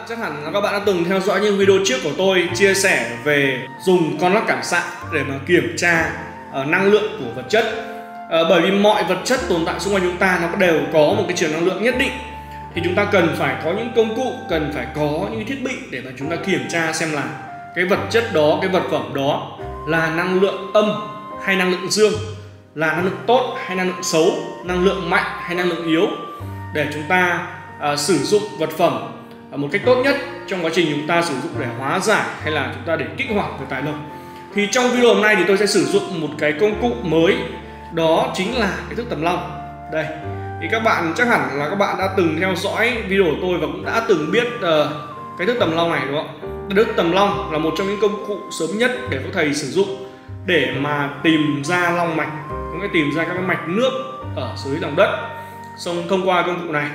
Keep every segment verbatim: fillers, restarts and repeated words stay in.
chắc hẳn là các bạn đã từng theo dõi những video trước của tôi chia sẻ về dùng con lắc cảm xạ để mà kiểm tra uh, năng lượng của vật chất. uh, Bởi vì mọi vật chất tồn tại xung quanh chúng ta nó đều có một cái trường năng lượng nhất định, thì chúng ta cần phải có những công cụ, cần phải có những thiết bị để mà chúng ta kiểm tra xem là cái vật chất đó, cái vật phẩm đó là năng lượng âm hay năng lượng dương, là năng lượng tốt hay năng lượng xấu, năng lượng mạnh hay năng lượng yếu, để chúng ta uh, sử dụng vật phẩm uh, một cách tốt nhất trong quá trình chúng ta sử dụng để hóa giải hay là chúng ta để kích hoạt về tài lộc. Thì trong video hôm nay thì tôi sẽ sử dụng một cái công cụ mới, đó chính là cái thước tầm long. Đây, thì các bạn chắc hẳn là các bạn đã từng theo dõi video của tôi và cũng đã từng biết uh, cái thước tầm long này, đúng không? Thước tầm long là một trong những công cụ sớm nhất để các thầy sử dụng để mà tìm ra long mạch, cũng như tìm ra các cái mạch nước ở dưới lòng đất, xong thông qua công cụ này.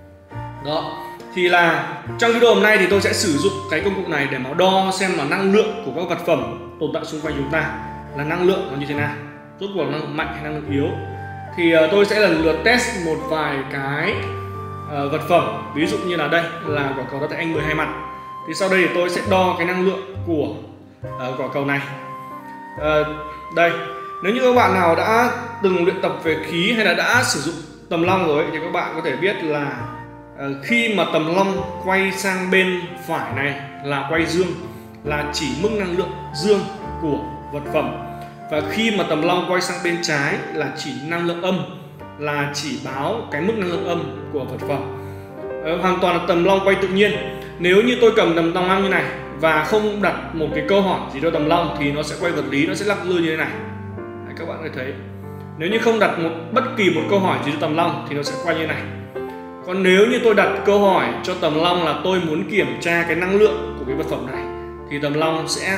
Đó, thì là trong video hôm nay thì tôi sẽ sử dụng cái công cụ này để mà đo xem là năng lượng của các vật phẩm tồn tại xung quanh chúng ta là năng lượng nó như thế nào, rốt cuộc là năng lượng mạnh hay năng lượng yếu. Thì uh, tôi sẽ lần lượt test một vài cái uh, vật phẩm, ví dụ như là đây là quả cầu đá thạch anh mười hai mặt. Thì sau đây thì tôi sẽ đo cái năng lượng của uh, quả cầu này. Uh, đây, nếu như các bạn nào đã từng luyện tập về khí hay là đã sử dụng tầm long rồi thì các bạn có thể biết là uh, khi mà tầm long quay sang bên phải này là quay dương, là chỉ mức năng lượng dương của vật phẩm. Và khi mà tầm long quay sang bên trái là chỉ năng lượng âm, là chỉ báo cái mức năng lượng âm của vật phẩm. Ờ, hoàn toàn là tầm long quay tự nhiên. Nếu như tôi cầm tầm long như này và không đặt một cái câu hỏi gì cho tầm long thì nó sẽ quay vật lý, nó sẽ lắc lư như thế này. Đấy, các bạn có thể thấy. Nếu như không đặt một bất kỳ một câu hỏi gì cho tầm long thì nó sẽ quay như thế này. Còn nếu như tôi đặt câu hỏi cho tầm long là tôi muốn kiểm tra cái năng lượng của cái vật phẩm này thì tầm long sẽ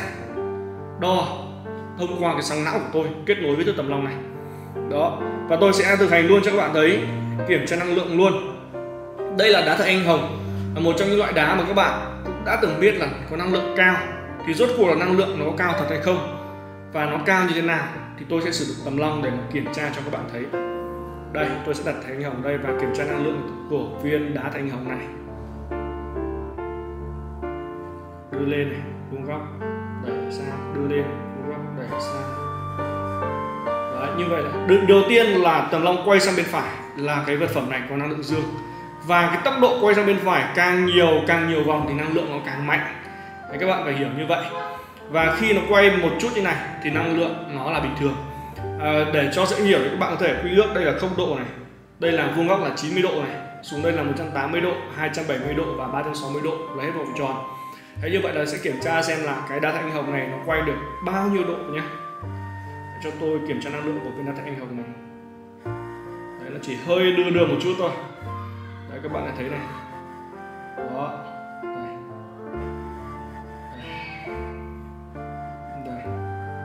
đo thông qua cái sóng não của tôi kết nối với thước tầm long này. Đó, và tôi sẽ thực hành luôn cho các bạn thấy, kiểm tra năng lượng luôn. Đây là đá thạch anh hồng, là một trong những loại đá mà các bạn cũng đã từng biết là có năng lượng cao. Thì rốt cuộc là năng lượng nó có cao thật hay không, và nó cao như thế nào thì tôi sẽ sử dụng tầm long để mà kiểm tra cho các bạn thấy. Đây, tôi sẽ đặt thạch anh hồng đây và kiểm tra năng lượng của viên đá thạch anh hồng này. Đưa lên này, vuông góc, đẩy sang, đưa lên, đẩy sang. Đấy, như vậy là đầu tiên là tầm long quay sang bên phải là cái vật phẩm này có năng lượng dương, và cái tốc độ quay sang bên phải càng nhiều càng nhiều vòng thì năng lượng nó càng mạnh. Đấy, các bạn phải hiểu như vậy. Và khi nó quay một chút như này thì năng lượng nó là bình thường. À, để cho dễ hiểu thì các bạn có thể quy ước đây là không độ này, đây là vuông góc là chín mươi độ này, xuống đây là một trăm tám mươi độ, hai trăm bảy mươi độ và ba trăm sáu mươi độ là hết vòng tròn. Thế như vậy là sẽ kiểm tra xem là cái đá thạch anh hồng này nó quay được bao nhiêu độ nhé. Để cho tôi kiểm tra năng lượng của viên đá thạch anh hồng này. Đấy, nó chỉ hơi đưa đưa một chút thôi. Đấy, các bạn đã thấy này. Đó. Đây. Đây.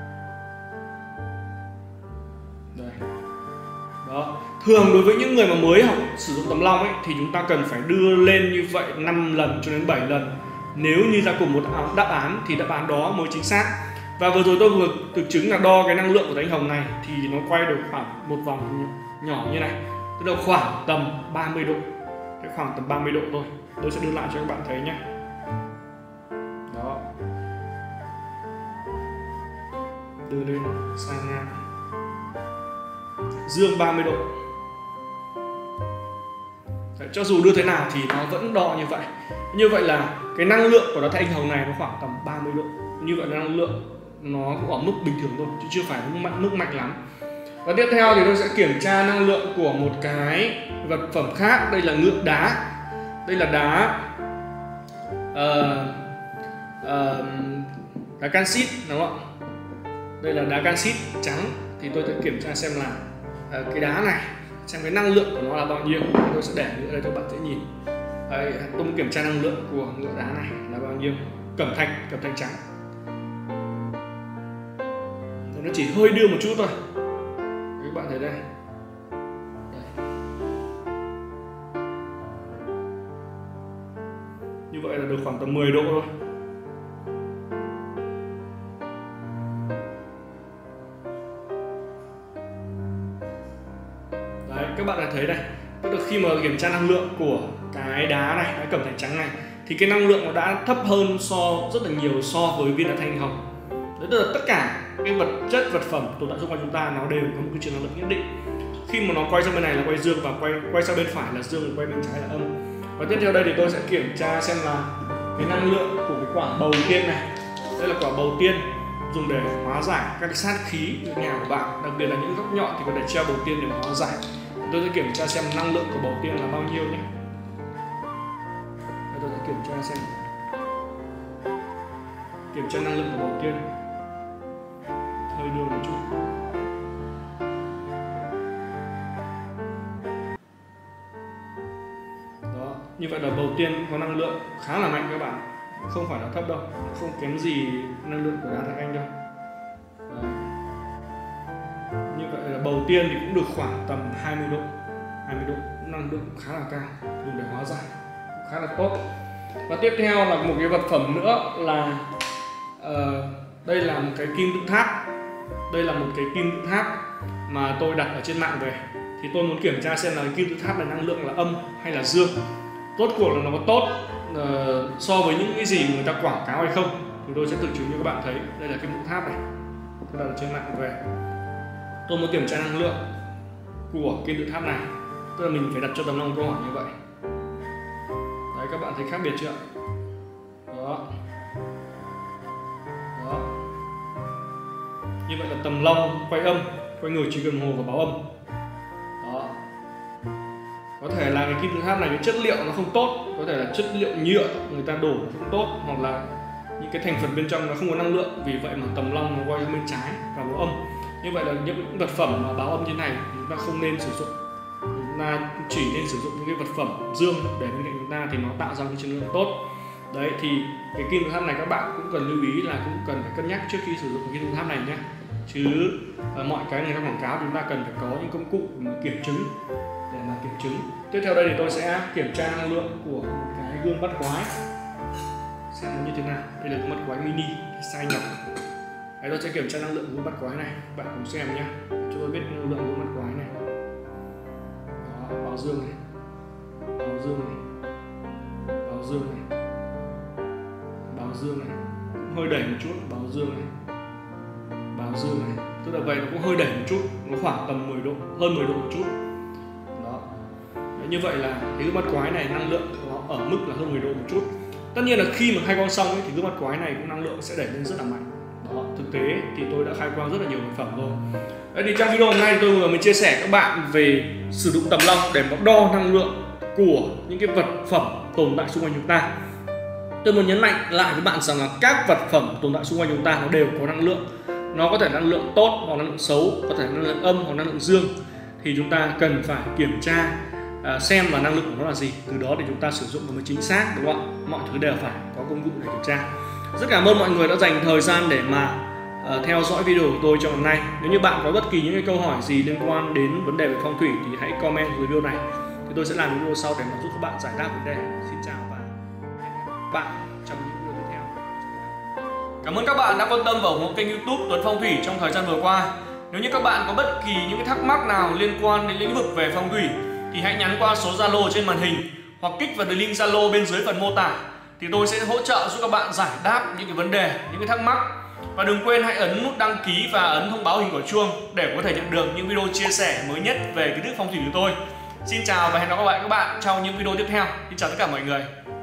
Đây. Đó. Thường đối với những người mà mới học sử dụng tầm long ấy thì chúng ta cần phải đưa lên như vậy năm lần cho đến bảy lần. Nếu như ra cùng một đáp án thì đáp án đó mới chính xác. Và vừa rồi tôi vừa thực chứng là đo cái năng lượng của thạch anh hồng này thì nó quay được khoảng một vòng nhỏ như này, tức là khoảng tầm ba mươi độ. Cái khoảng tầm ba mươi độ thôi. Tôi sẽ đưa lại cho các bạn thấy nhé. Đó. Đưa lên sang ngang. Dương ba mươi độ. Đấy, cho dù đưa thế nào thì nó vẫn đo như vậy. Như vậy là cái năng lượng của đá thạch anh hồng này nó khoảng tầm ba mươi độ. Như vậy là năng lượng nó cũng ở mức bình thường thôi, chứ chưa phải mức mạnh, mức mạnh lắm. Và tiếp theo thì tôi sẽ kiểm tra năng lượng của một cái vật phẩm khác. Đây là ngựa đá. Đây là đá uh, uh, đá canxit, đúng không ạ? Đây là đá canxit trắng. Thì tôi sẽ kiểm tra xem là uh, cái đá này, xem cái năng lượng của nó là bao nhiêu. Tôi sẽ để nữa đây cho bạn dễ nhìn. Đây, tôi muốn kiểm tra năng lượng của ngựa đá này là bao nhiêu. Cẩm thạch, cẩm thạch trắng. Nó chỉ hơi đưa một chút thôi. Các bạn thấy đây. Đây. Như vậy là được khoảng tầm mười độ thôi. Đấy, các bạn đã thấy đây. Tức là khi mà kiểm tra năng lượng của cái đá này, cái cẩm thạch trắng này thì cái năng lượng nó đã thấp hơn so rất là nhiều so với viên đá thanh hồng. Đấy, tức là tất cả cái vật chất, vật phẩm tồn tại xung quanh chúng ta nó đều có một cái trường năng lượng nhất định. Khi mà nó quay sang bên này là quay dương và quay quay sang bên phải là dương, và quay bên trái là âm. Và tiếp theo đây thì tôi sẽ kiểm tra xem là cái năng lượng của cái quả bầu tiên này. Đây là quả bầu tiên dùng để hóa giải các cái sát khí ở nhà của bạn, đặc biệt là những góc nhọn thì có thể treo bầu tiên để hóa giải. Tôi sẽ kiểm tra xem năng lượng của bầu tiên là bao nhiêu nhé. Tôi sẽ kiểm tra xem kiểm tra năng lượng của bầu tiên. Hơi đưa một chút. Đó, như vậy là bầu tiên có năng lượng khá là mạnh các bạn, không phải là thấp đâu, không kém gì năng lượng của đá thạch anh đâu. Đấy. Như vậy là bầu tiên thì cũng được khoảng tầm hai mươi độ, hai mươi độ, năng lượng khá là cao, dùng để hóa giải khá là tốt. Và tiếp theo là một cái vật phẩm nữa là uh, đây là một cái kim tự tháp. Đây là một cái kim tự tháp mà tôi đặt ở trên mạng về. Thì tôi muốn kiểm tra xem là cái kim tự tháp này năng lượng là âm hay là dương. Rốt cuộc là nó có tốt uh, so với những cái gì người ta quảng cáo hay không. Thì tôi sẽ thực chứng cho các bạn thấy. Đây là kim tự tháp này, tôi đặt ở trên mạng về. Tôi muốn kiểm tra năng lượng của kim tự tháp này. Tức là mình phải đặt cho Tầm Long câu hỏi như vậy. Đấy, các bạn thấy khác biệt chưa? Đó. Đó. Như vậy là Tầm Long quay âm, quay ngược chiều đồng hồ và báo âm. Đó. Có thể là cái kim tự tháp này cái chất liệu nó không tốt, có thể là chất liệu nhựa người ta đổ không tốt, hoặc là những cái thành phần bên trong nó không có năng lượng, vì vậy mà Tầm Long nó quay sang bên trái và báo âm. Như vậy là những vật phẩm mà báo âm như này thì chúng ta không nên sử dụng. Chúng ta chỉ nên sử dụng những cái vật phẩm dương để bên cạnh chúng ta thì nó tạo ra cái chất lượng tốt. Đấy, thì cái kim tự tháp này các bạn cũng cần lưu ý là cũng cần phải cân nhắc trước khi sử dụng cái kim tự tháp này nhé. Chứ uh, mọi cái người ta quảng cáo chúng ta cần phải có những công cụ mà kiểm chứng để mà kiểm chứng. Tiếp theo đây thì tôi sẽ kiểm tra năng lượng của một cái gương bắt quái xem nó như thế nào. Đây là gương bắt quái mini size nhỏ. Đấy, tôi sẽ kiểm tra năng lượng gương bắt quái này, bạn cùng xem nhé. Cho tôi biết năng lượng gương bắt quái này. Đó, báo dương này, báo dương này, báo dương này, báo dương này, hơi đẩy một chút, báo dương này, báo dương này, tức là vậy nó cũng hơi đẩy một chút, nó khoảng tầm mười độ, hơn mười độ một chút. Đó. Đấy, như vậy là cái gương bắt quái này năng lượng nó ở mức là hơn mười độ một chút. Tất nhiên là khi mà khai quang xong ấy, thì gương bắt quái này cũng năng lượng sẽ đẩy lên rất là mạnh. Đó, thực tế thì tôi đã khai quang rất là nhiều vật phẩm rồi. Đấy, thì trong video hôm nay tôi vừa mới chia sẻ các bạn về sử dụng Tầm Long để đo năng lượng của những cái vật phẩm tồn tại xung quanh chúng ta. Tôi muốn nhấn mạnh lại với bạn rằng là các vật phẩm tồn tại xung quanh chúng ta nó đều có năng lượng. Nó có thể năng lượng tốt hoặc năng lượng xấu, có thể năng lượng âm hoặc năng lượng dương. Thì chúng ta cần phải kiểm tra uh, xem là năng lượng của nó là gì. Từ đó để chúng ta sử dụng nó mới chính xác, đúng không ạ? Mọi thứ đều phải có công cụ để kiểm tra. Rất cảm ơn mọi người đã dành thời gian để mà uh, theo dõi video của tôi trong hôm nay. Nếu như bạn có bất kỳ những cái câu hỏi gì liên quan đến vấn đề về phong thủy thì hãy comment dưới video này. Thì tôi sẽ làm video sau để mà giúp các bạn giải đáp vấn đề. Xin chào và hẹn gặp lại bạn trong những video tiếp theo. Cảm ơn các bạn đã quan tâm và ủng hộ kênh YouTube Tuấn Phong Thủy trong thời gian vừa qua. Nếu như các bạn có bất kỳ những cái thắc mắc nào liên quan đến lĩnh vực về phong thủy thì hãy nhắn qua số Zalo trên màn hình hoặc kích vào đường link Zalo bên dưới phần mô tả. Thì tôi sẽ hỗ trợ giúp các bạn giải đáp những cái vấn đề, những cái thắc mắc. Và đừng quên hãy ấn nút đăng ký và ấn thông báo hình quả chuông để có thể nhận được những video chia sẻ mới nhất về kiến thức phong thủy của tôi. Xin chào và hẹn gặp lại các bạn trong những video tiếp theo. Xin chào tất cả mọi người.